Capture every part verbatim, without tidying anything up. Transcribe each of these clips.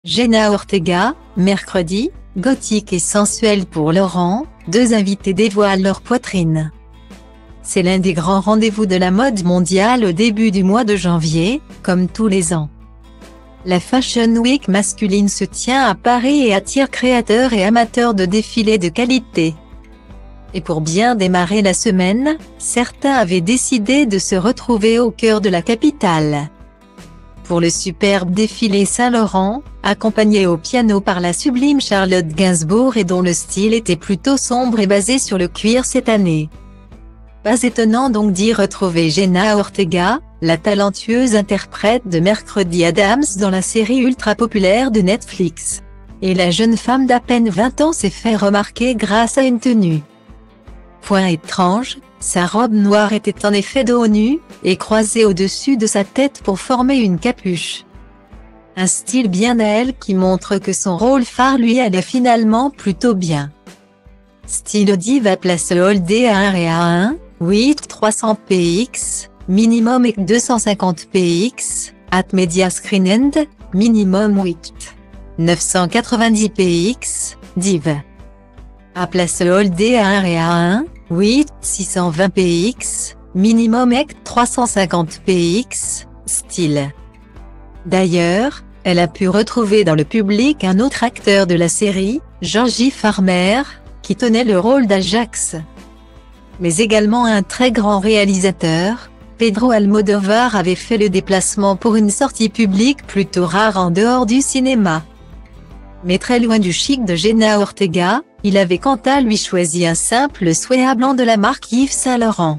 Jenna Ortega, mercredi, gothique et sensuelle pour Laurent, deux invités dévoilent leur poitrine. C'est l'un des grands rendez-vous de la mode mondiale au début du mois de janvier, comme tous les ans. La Fashion Week masculine se tient à Paris et attire créateurs et amateurs de défilés de qualité. Et pour bien démarrer la semaine, certains avaient décidé de se retrouver au cœur de la capitale. Pour le superbe défilé Saint-Laurent, accompagné au piano par la sublime Charlotte Gainsbourg et dont le style était plutôt sombre et basé sur le cuir cette année. Pas étonnant donc d'y retrouver Jenna Ortega, la talentueuse interprète de Mercredi Addams dans la série ultra populaire de Netflix. Et la jeune femme d'à peine vingt ans s'est fait remarquer grâce à une tenue. Point étrange, sa robe noire était en effet dos nu, et croisée au-dessus de sa tête pour former une capuche. Un style bien à elle qui montre que son rôle phare lui allait finalement plutôt bien. Style Diva place All Day à un R E A un, huit trois cents P X, minimum et deux cent cinquante P X, at Media Screen End, minimum huit neuf cent quatre-vingt-dix P X, Div. A place All Day à un R E A un, huit six cent vingt P X, minimum et trois cent cinquante P X, style. D'ailleurs, elle a pu retrouver dans le public un autre acteur de la série, Georgie Farmer, qui tenait le rôle d'Ajax. Mais également un très grand réalisateur, Pedro Almodóvar avait fait le déplacement pour une sortie publique plutôt rare en dehors du cinéma. Mais très loin du chic de Jenna Ortega, il avait quant à lui choisi un simple sweat blanc de la marque Yves Saint Laurent,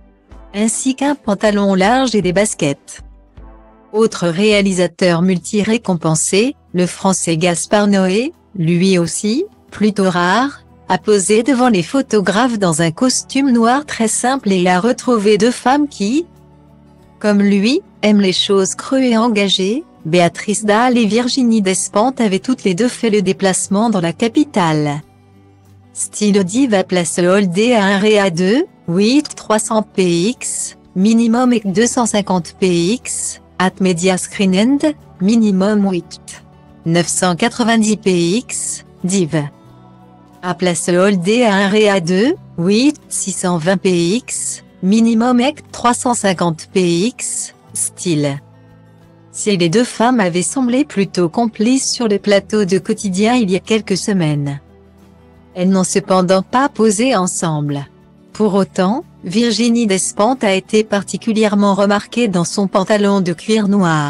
ainsi qu'un pantalon large et des baskets. Autre réalisateur multi-récompensé, le français Gaspard Noé, lui aussi, plutôt rare, a posé devant les photographes dans un costume noir très simple et a retrouvé deux femmes qui, comme lui, aiment les choses crues et engagées. Béatrice Dalle et Virginie Despentes avaient toutes les deux fait le déplacement dans la capitale. Style Diva place All Day à un R E A deux, huit trois cents P X, minimum et deux cent cinquante P X, at Media Screen End, minimum huit neuf cent quatre-vingt-dix P X, Div. A place All Day à un R E A deux, huit six cent vingt P X, minimum et trois cent cinquante P X, style. Si les deux femmes avaient semblé plutôt complices sur le plateau de Quotidien il y a quelques semaines, elles n'ont cependant pas posé ensemble. Pour autant, Virginie Despentes a été particulièrement remarquée dans son pantalon de cuir noir,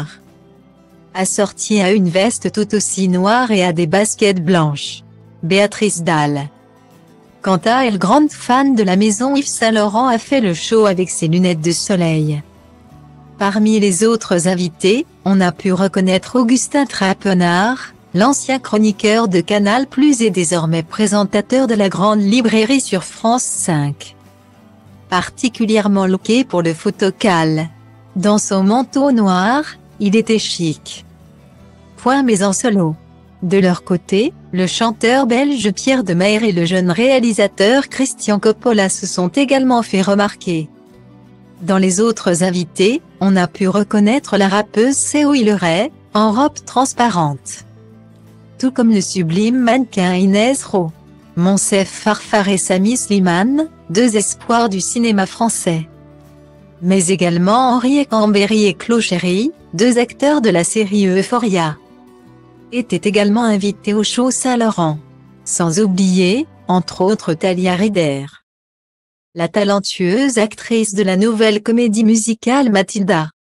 assorti à une veste tout aussi noire et à des baskets blanches. Béatrice Dalle, quant à elle, grande fan de la maison Yves Saint Laurent, a fait le show avec ses lunettes de soleil. Parmi les autres invités, on a pu reconnaître Augustin Trapenard, l'ancien chroniqueur de Canal plus et désormais présentateur de la grande librairie sur France cinq. Particulièrement looké pour le photocall. Dans son manteau noir, il était chic. Point mais en solo. De leur côté, le chanteur belge Pierre de Maer et le jeune réalisateur Christian Coppola se sont également fait remarquer. Dans les autres invités, on a pu reconnaître la rappeuse Seo Hilleray, en robe transparente. Tout comme le sublime mannequin Inès Rowe, Monsef Farfar et Samy Slimane, deux espoirs du cinéma français. Mais également Henriette Camberry et Claude Chéry, deux acteurs de la série Euphoria, étaient également invités au show Saint-Laurent. Sans oublier, entre autres, Thalia Rider, la talentueuse actrice de la nouvelle comédie musicale Mathilda.